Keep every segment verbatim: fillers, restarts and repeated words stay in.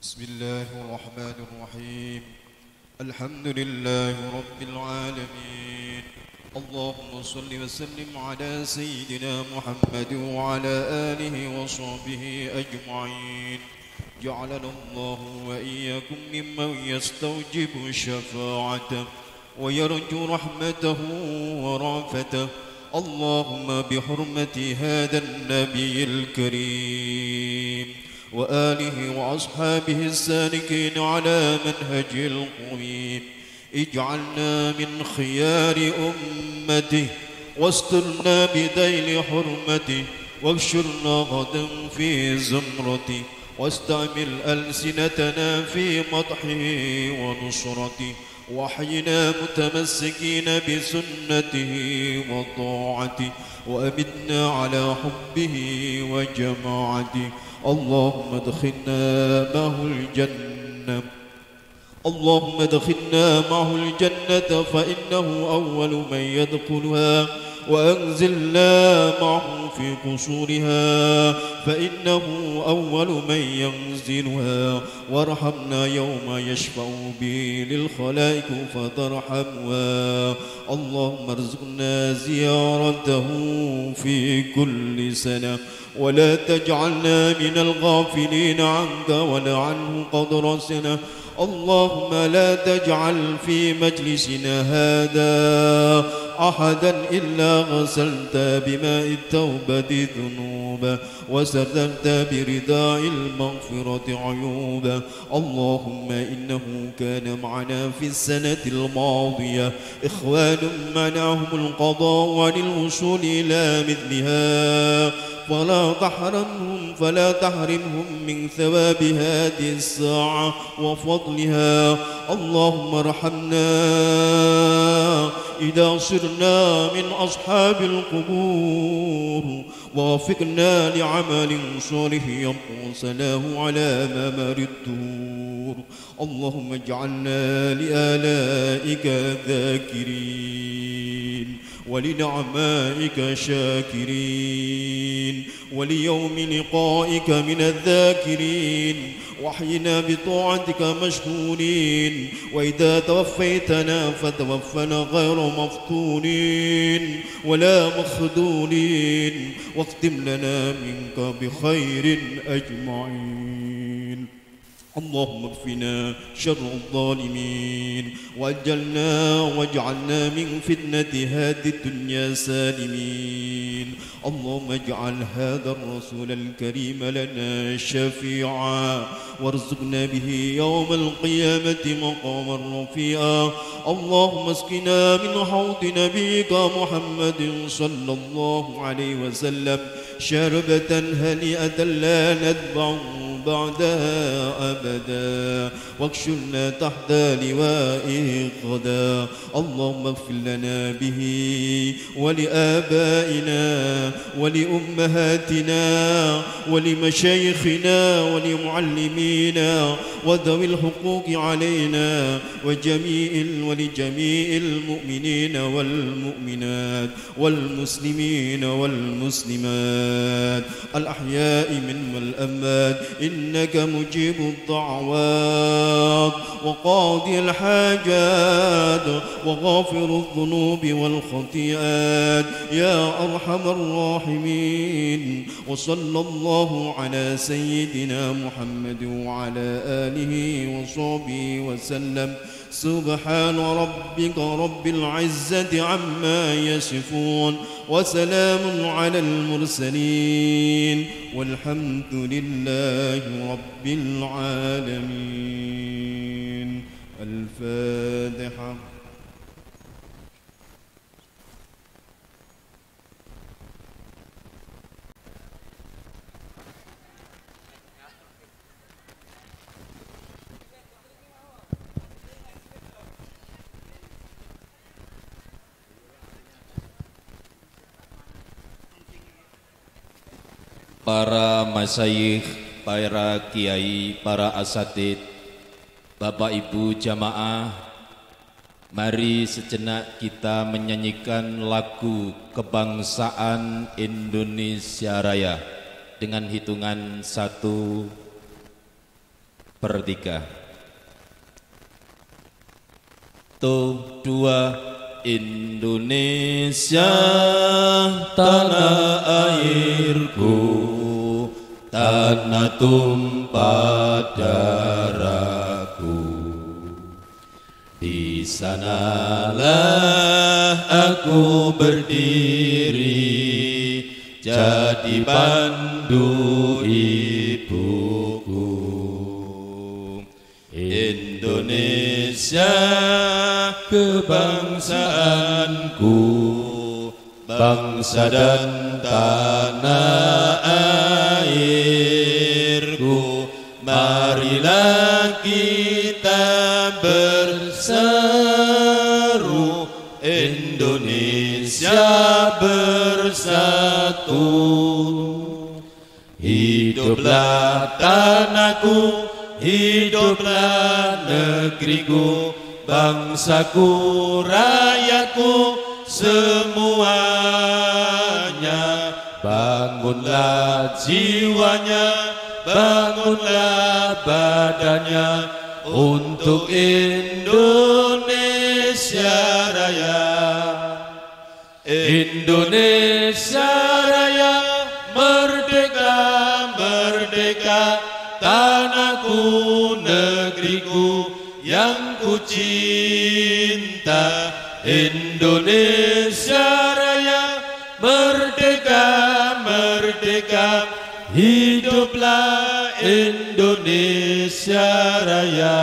بسم الله الرحمن الرحيم. الحمد لله رب العالمين. اللهم صل وسلم على سيدنا محمد وعلى آله وصحبه أجمعين. جعلنا الله وإياكم ممن يستوجب شفاعته ويرجو رحمته ورافته. اللهم بحرمة هذا النبي الكريم وآله وأصحابه السالكين على منهج القويم اجعلنا من خيار أمته واسترنا بذيل حرمته واكشرنا غدا في زمرته واستعمل ألسنتنا في مدحه ونصرته وحينا متمسكين بسنته وطاعته وأمتنا على حبه وجماعته. اللهم ادخلنا معه الجنة اللهم ادخلنا معه الجنة فإنه أول من يدخلها وأنزلنا معه في قصورها فإنه أول من ينزلها وارحمنا يوم يشفع به للخلائق فترحمها. اللهم ارزقنا زيارته في كل سنة ولا تجعلنا من الغافلين عنك ولا عنه قدر سنة. اللهم لا تجعل في مجلسنا هذا أحدا إلا غسلت بماء التوبة ذنوبا وسترت برداء المغفرة عيوبا. اللهم إنه كان معنا في السنة الماضية إخوان منعهم القضاء وللوصول إلى مثلها فلا تحرمهم فلا تحرمهم من ثواب هذه الساعة وفضلها. اللهم ارحمنا إذا صرنا من أصحاب القبور ووفقنا لعمل صالح يبقى سلاه على ممر الدور. اللهم اجعلنا لآلائك ذاكرين ولنعمائك شاكرين وليوم لقائك من الذاكرين وحينا بطاعتك مشغولين. وإذا توفيتنا فتوفنا غير مفتونين ولا مخذولين واختم لنا منك بخير أجمعين. اللهم اكفنا شر الظالمين وأجلنا واجعلنا من فتنة هذه الدنيا سالمين. اللهم اجعل هذا الرسول الكريم لنا شفيعا وارزقنا به يوم القيامة مقاما رفيعا. اللهم اسقنا من حوض نبيك محمد صلى الله عليه وسلم شربة هنيئة لا نتبع بعدها أبدا واكشلنا تحت لوائه غدا. اللهم اغفر لنا به ولآبائنا ولأمهاتنا ولمشايخنا ولمعلمينا وذوي الحقوق علينا وجميع ولجميع المؤمنين والمؤمنات والمسلمين والمسلمات الأحياء منهم والأموات إنك مجيب الدعوات وقاضي الحاجات وغافر الذنوب والخطيئات يا أرحم الراحمين. وصلى الله على سيدنا محمد وعلى آله وصحبه وسلم. سبحان ربك رب العزة عما يصفون وسلام على المرسلين والحمد لله رب العالمين. الفاتحة. Para masyayikh, para kiai, para asatid, Bapak Ibu jamaah, mari sejenak kita menyanyikan lagu kebangsaan Indonesia Raya dengan hitungan satu, Pertiga. To dua. Indonesia tanah airku, tanah tumpah darahku. Di sanalah aku berdiri, jadi pandu ibuku. Indonesia kebangsaanku, bangsa dan tanah airku. Marilah kita berseru, Indonesia bersatu. Hiduplah tanahku, hiduplah negeriku, bangsaku, rakyatku, semuanya. Bangunlah jiwanya, bangunlah badannya, untuk Indonesia Raya. Indonesia Raya, merdeka, merdeka, tanahku, negeriku yang ku cinta. Indonesia Raya, merdeka, merdeka, hiduplah Indonesia Raya.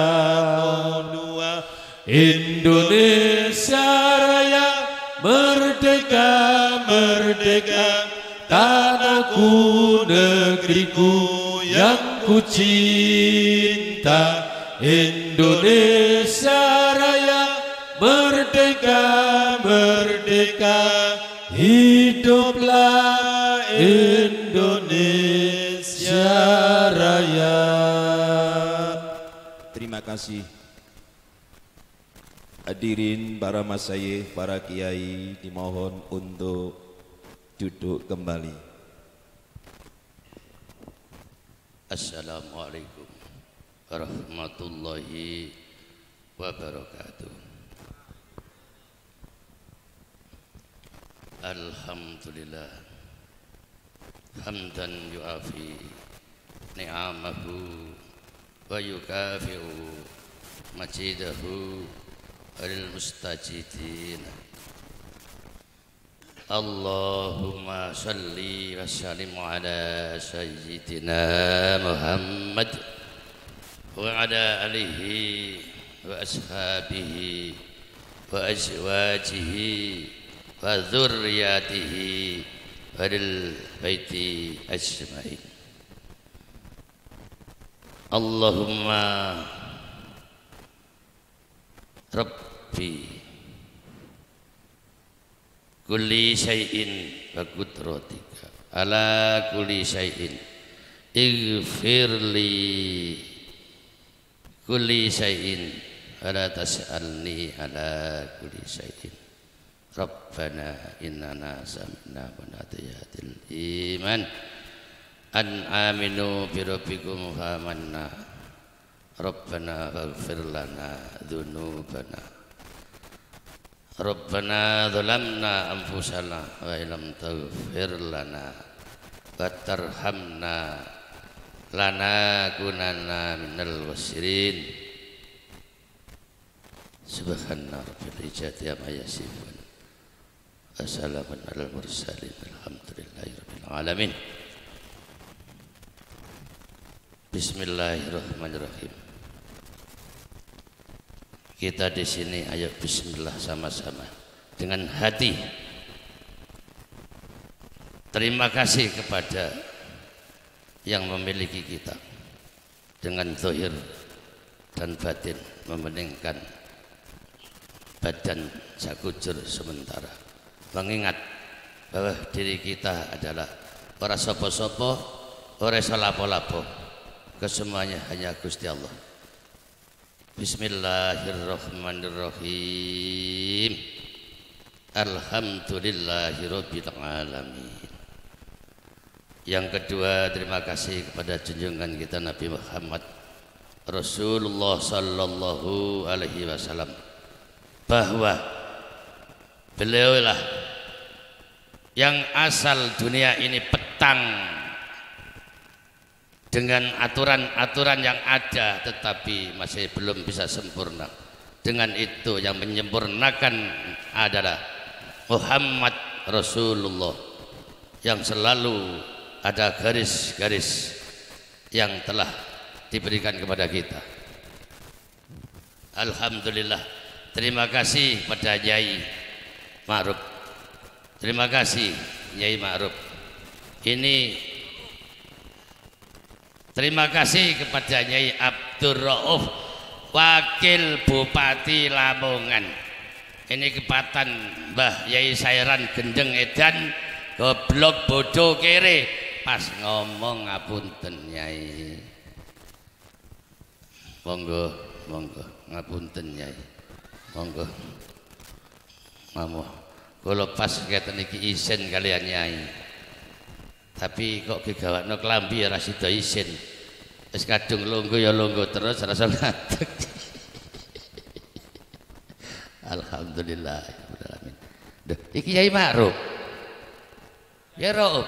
Indonesia Raya, merdeka, merdeka, tanahku, negeriku yang ku cinta. Indonesia Raya, merdeka, merdeka, hiduplah Indonesia Raya. Terima kasih. Hadirin para masyayikh, para kiai, dimohon untuk duduk kembali. Assalamualaikum warahmatullahi wabarakatuh. Alhamdulillah hamdan yu'afi ni'amahu wa yukafi'u majidahu lil mustajidin. Allahumma salli wa sallim ala sayyidina Muhammad wa ala alihi wa ashabihi wa azwajihi wa dzurriyyatihi wa lil baiti ajmain. Allahumma Rabbi kulli syai'in wa qudratika ala kulli syai'in ighfirli kulli syai'in ala tas'alni ala kulli syai'in. Rabbana innana sami'na munadiyatil iman an aminu bi rabbikum famanna. Rabbana faghfir lana dzunubana. Rabbana zalamna anfusana wa illam taghfir lana wa tarhamna lanakunanna minal khasirin. Subhana rabbil izzati amma yasifun, wassalamun alal mursalin, alhamdulillahi rabbil alamin. Bismillahirrahmanirrahim. Kita di sini ayo bismillah sama-sama dengan hati. Terima kasih kepada yang memiliki kita dengan zahir dan batin, memeningkan badan sakujur sementara, mengingat bahwa diri kita adalah ora sopo-sopo, ora salapo-lapo, kesemuanya hanya Gusti Allah. Bismillahirrahmanirrahim. Alhamdulillahirabbil alamin. Yang kedua, terima kasih kepada junjungan kita Nabi Muhammad Rasulullah sallallahu alaihi wasallam bahwa beliaulah yang asal dunia ini petang dengan aturan-aturan yang ada tetapi masih belum bisa sempurna. Dengan itu yang menyempurnakan adalah Muhammad Rasulullah yang selalu ada garis-garis yang telah diberikan kepada kita. Alhamdulillah, terima kasih pada Nyai Ma'ruf. Terima kasih Nyai Ma'ruf. Ini terima kasih kepada Nyai Abdur Rauf, Wakil Bupati Lamongan. Ini kepatan Mbah Yai Sairan Gendeng Edan, goblok bodoh kere pas ngomong ngapunten Nyai. Monggo, monggo, ngapunten Nyai. Monggo. Mamu, kula pas keten iki isin kalian Nyai. Tapi kok gegawakno klambi ora sida isin. Wis kadung lungguh ya lungguh terus rasa ngadeg. Alhamdulillah. Duh, iki Yai Ma'ruf. Ya Rauf.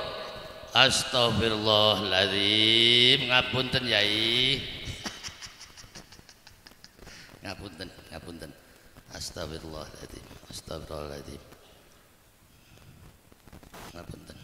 Astagfirullahaladzim, ngapunten Yai. Ngapunten, ngapunten. Astagfirullahaladzim, astagfirullahaladzim. Ngapunten.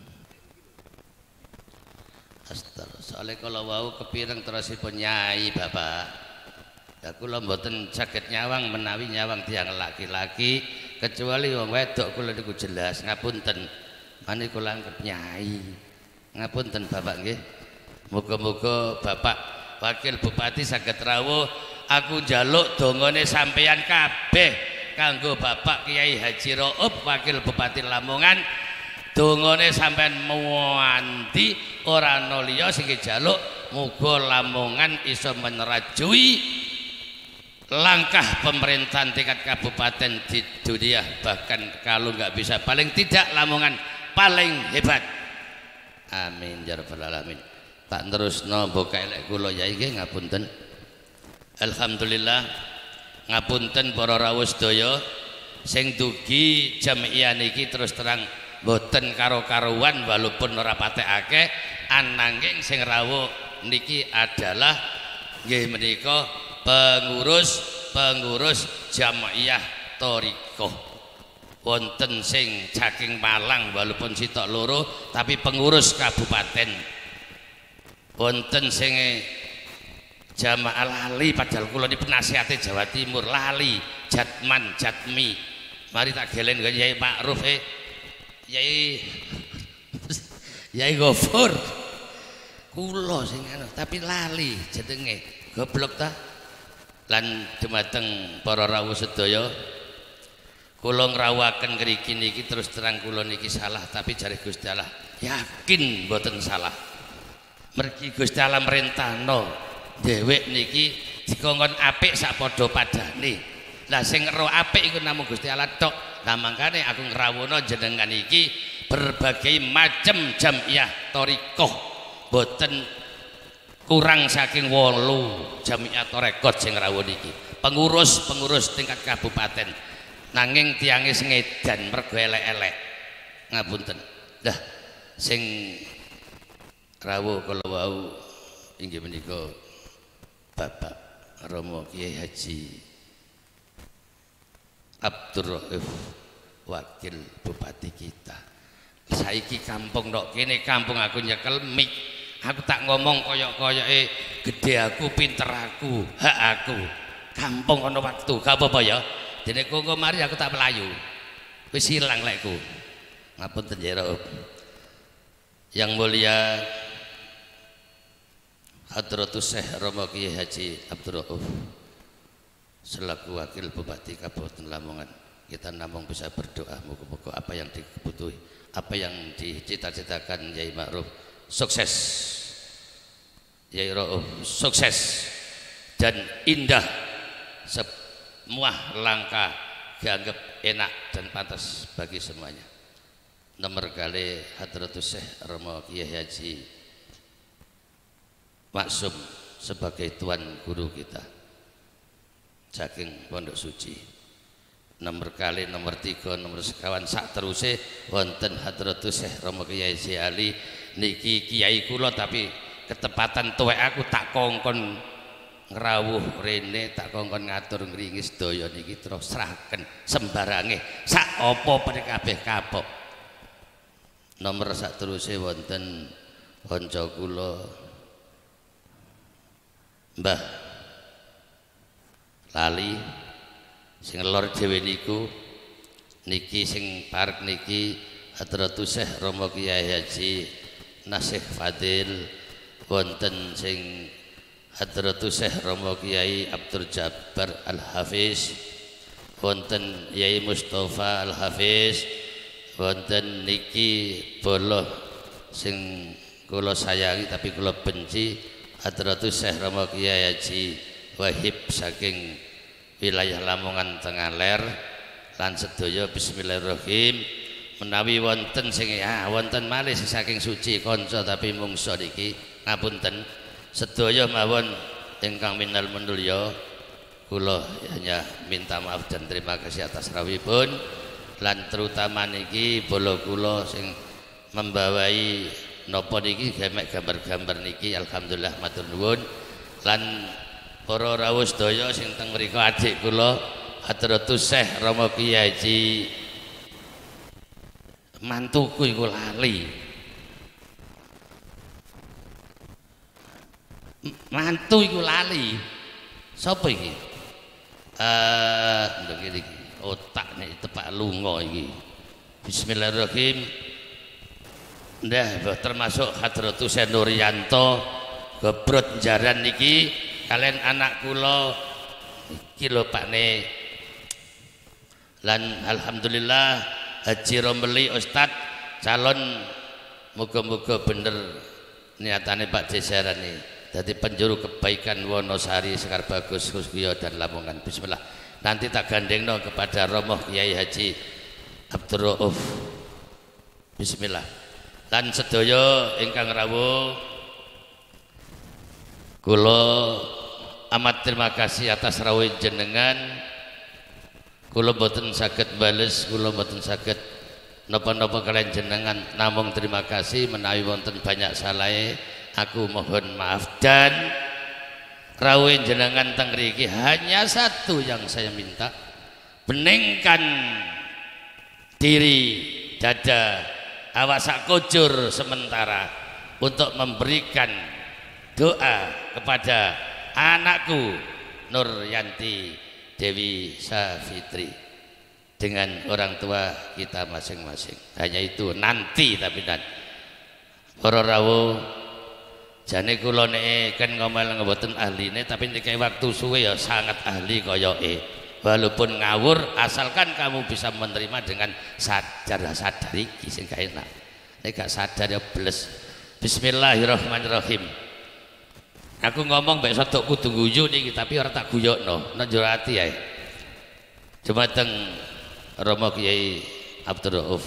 Astagfirullah. Soalnya kalau wau kepireng terusipun Nyai Bapak. Ya kula mboten saged nyawang menawi nyawang tiyang laki-laki kecuali wong wedok kula niku jelas ngapunten. Mane kula anggap Nyai. Ngapunten Bapak nggih. Muga-muga Bapak Wakil Bupati saged rawuh aku njaluk dongane sampeyan kabeh kanggo Bapak Kiai Haji Rauf Wakil Bupati Lamongan. Dongane sampeyan muanti ora ana liya sing njaluk muga Lamongan iso menerajui langkah pemerintahan tingkat kabupaten di dunia, bahkan kalau nggak bisa paling tidak Lamongan paling hebat. Amin ya rabbal alamin. Tak terusno mbok elek kula Yai nggih ngapunten. Alhamdulillah ngapunten para rawuh sedaya sing dugi jamiah niki terus terang mboten karo-karuan walaupun ora patek akeh ananging sing rawuh niki adalah nggih menika pengurus pengurus jamiah thariqah. Wonten sing saking Malang walaupun sitok loro tapi pengurus kabupaten. Wonten sing jamaah lali padahal kula di penasihate Jawa Timur lali Jatman Jatmi. Mari tak gelen karo Yai Ma'ruf eh Yai Yai Gofur. Kula sing anu tapi lali jenenge goblok ta. Lan dumateng para rawuh sedaya kula ngrawuhaken ngriki niki terus terang kula niki salah tapi jare Gusti Allah yakin mboten salah. Mergi Gusti Allah merintahno dhewek niki dikongkon apik sak padha padane. Lah sing ero apik iku namung Gusti Allah tok. Lah mangkane aku ngrawuhna jenengan iki berbagai macam jamiah thariqah. Mboten kurang saking wolu jamiah thariqah sing rawuh niki. Pengurus-pengurus tingkat kabupaten. Nanging tiange sing edan mergo elek-elek. Ngapunten. Dah sing rawuh kala wau inggih menika Bapak Romo Kiai Haji Abdur Rauf Wakil Bupati kita. Saiki kampung tok kene kampung aku nyekel mik. Aku tak ngomong koyok-koyoke gede aku, pinter aku, hak aku. Kampung ana waktu, gak apa-apa ya. Dene kongko mari aku tak melayu. Wis ilang lekku. Ngapunten ya Rauf. Yang mulia Hadratus Syekh Romo Kiai Haji Abdur Rauf selaku Wakil Bupati Kabupaten Lamongan, kita namung bisa berdoa moga-moga apa yang dibutuhi, apa yang dicita-citakan Yai Ma'ruf sukses. Yai Rauf sukses dan indah. Semua langkah dianggap enak dan pantas bagi semuanya. Nomor kali Hadratus Syekh Romo Kiai Haji Maksum sebagai tuan guru kita saking Pondok Suci. Nomor kali nomor tiga nomor sekawan sak teruse wonten Hadratus Syekh Rama Kyai Ali niki kiai kula tapi ketepatan tuwek aku tak kongkon ngrawuh rene tak kongkon ngatur ngringi sedaya niki terus serahaken sembarange sak apa pene kabeh kapok. Nomor sak teruse wonten kanca kula Mbah lali sing lor dhewe niku niki sing parek niki Hadratus Syekh Rama Kyai Haji Nasih Fadil wonten sing Hadratus Syekh Rama Kyai Abdul Jabbar Al-Hafiz wonten Yai Mustafa Al-Hafiz wonten niki bolo sing kula sayangi tapi kula benci Hadratus Syekh Rama Kyai Haji Wahib saking wilayah Lamongan Tengaler lan sedaya bismillahirrahmanirrahim menawi wonten sing ah wonten malih saking suci kanca tapi mungsa niki ngapunten sedaya mawon ingkang minal menulya kula hanya minta maaf dan terima kasih atas rawuhipun lan terutama niki bola kula sing membawai napa niki gambar-gambar niki alhamdulillah matur nuwun lan para rawuh sedaya sing teng mriku adik kula Hadratus Syekh Rama Kyai Haji mantuku iku lali mantu iku lali sapa iki eh ndek iki otak nek tepak lunga iki bismillahirrahmanirrahim ndah termasuk Hadratus Syekh Nuryanto gebrot jaran niki kalian anak kula iki lho pakne lan alhamdulillah Haji Rombeli Ustad calon muga-muga bener niatane Pak Desaran ini jadi penjuru kebaikan Wonosari Sekar Bagus Kuskuyo dan Lamongan. Bismillah nanti tak gandengno kepada Romoh Kyai Haji Abdur Rauf. Bismillah lan sedaya ingkang rawuh kula amat terima kasih atas rawuh jenengan. Kula boten saged bales, kula boten saged napa-napa kalian jenengan, namung terima kasih menawi wonten banyak salahe aku mohon maaf dan rawuh jenengan teng mriki hanya satu yang saya minta, beningkan diri dada awas sak kujur sementara untuk memberikan doa kepada anakku Nur Yanti Dewi Safitri dengan orang tua kita masing-masing. Hanya itu nanti tapi nanti para rawuh jane kula nek kan ngomel mboten ahline tapi nek waktu suwe ya sangat ahli koyoke walaupun ngawur asalkan kamu bisa menerima dengan sadar sadar iki sing gak enak nek gak sadar ya bles. Bismillahirrahmanirrahim. Aku ngomong mbek sodok kudu guyu niki tapi ora tak guyokno, njur ati ae. Dumateng Rama Kyai Abdur Rauf.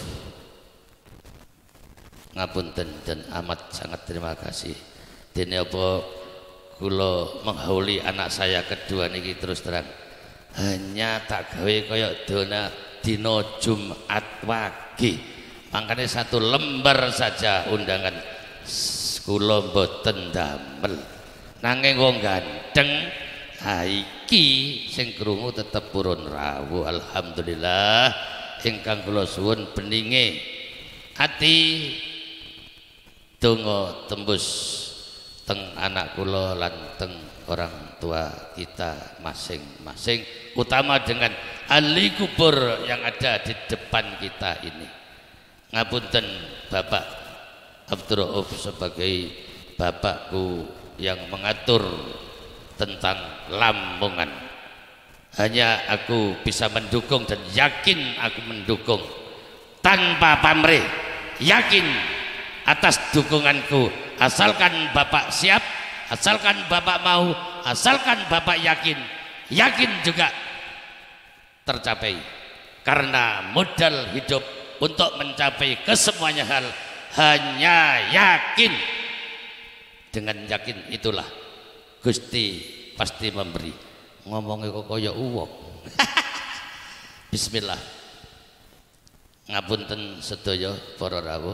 Ngapunten dan amat sangat terima kasih. Dene apa kula menghauli anak saya kedua niki terus terang. Hanya tak gawe kaya dona dina Jumat wage. Makanya satu lembar saja undangan kula mboten damel. Nanging wong ganteng ha iki sing krungu tetep purun rawuh alhamdulillah ingkang kula suwun beninge ati donga tembus teng anak kula lan teng orang tua kita masing-masing utama dengan ahli kubur yang ada di depan kita ini. Ngapunten Bapak Abdur Rauf sebagai bapakku yang mengatur tentang Lamongan. Hanya aku bisa mendukung dan yakin aku mendukung tanpa pamrih, yakin atas dukunganku asalkan Bapak siap, asalkan Bapak mau, asalkan Bapak yakin, yakin juga tercapai karena modal hidup untuk mencapai kesemuanya hal hanya yakin. Dengan yakin itulah Gusti pasti memberi. Ngomongnya kok kaya uwok. Bismillah. Ngapunten sedaya para rawuh.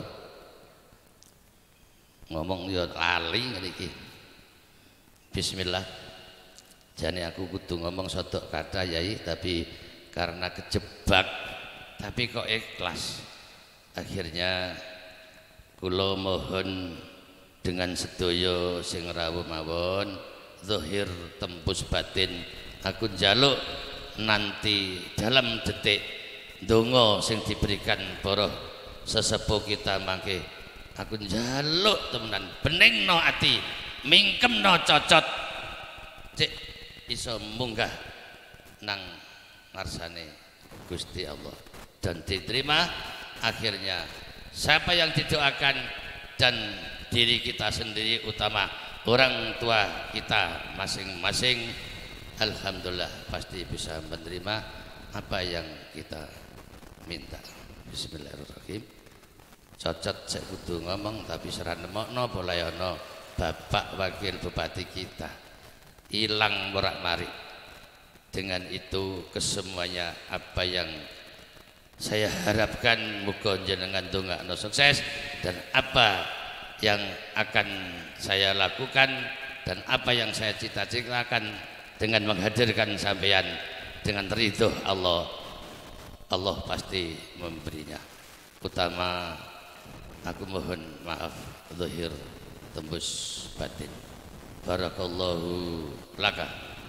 Ngomong ya lali ngene iki. Bismillah. Jane aku kudu ngomong sodok kata Yai, tapi karena kejebak tapi kok ikhlas. Akhirnya kula mohon dengan sedaya sing rawuh mawon zahir tembus batin aku njaluk nanti dalam detik donga sing diberikan para sesepuh kita mangke aku njaluk temenan beningno ati mingkemno cocot cek iso munggah nang ngarsane Gusti Allah dan diterima. Akhirnya siapa yang didoakan dan diri kita sendiri utama orang tua kita masing-masing alhamdulillah pasti bisa menerima apa yang kita minta. Bismillahirrahmanirrahim. Cocot saya kudu ngomong tapi seran nemokno polayono Bapak Wakil Bupati kita hilang morak-marik. Dengan itu kesemuanya apa yang saya harapkan muga jenengan dongakno sukses dan apa yang akan saya lakukan dan apa yang saya cita-citakan dengan menghadirkan sampean dengan ridho Allah, Allah pasti memberinya. Utama aku mohon maaf zahir tembus batin. Barakallahu laka.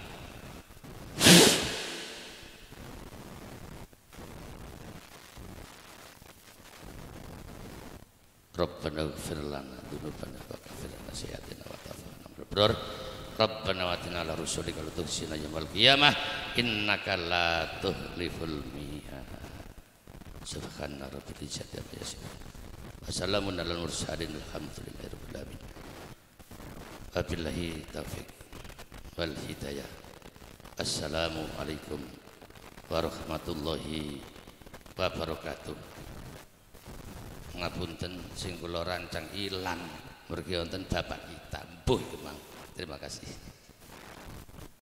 Rabbana ighfir lana dzunubana wa kaffir lana sayyi'atina wa tawafana mabrur. Rabbana wa atina ala rusulika wa tuhsina yaumil qiyamah innaka la tuhliful mi'ad. Subhana rabbil izzati amma yasifun. Wassalamun alal mursalin alhamdulillahi rabbil alamin. Wabillahi taufiq wal hidayah. Assalamu alaikum warahmatullahi wabarakatuh. Ngapunten sing kula rancang ilang mergi wonten bapak kita. Mbuh, terima kasih.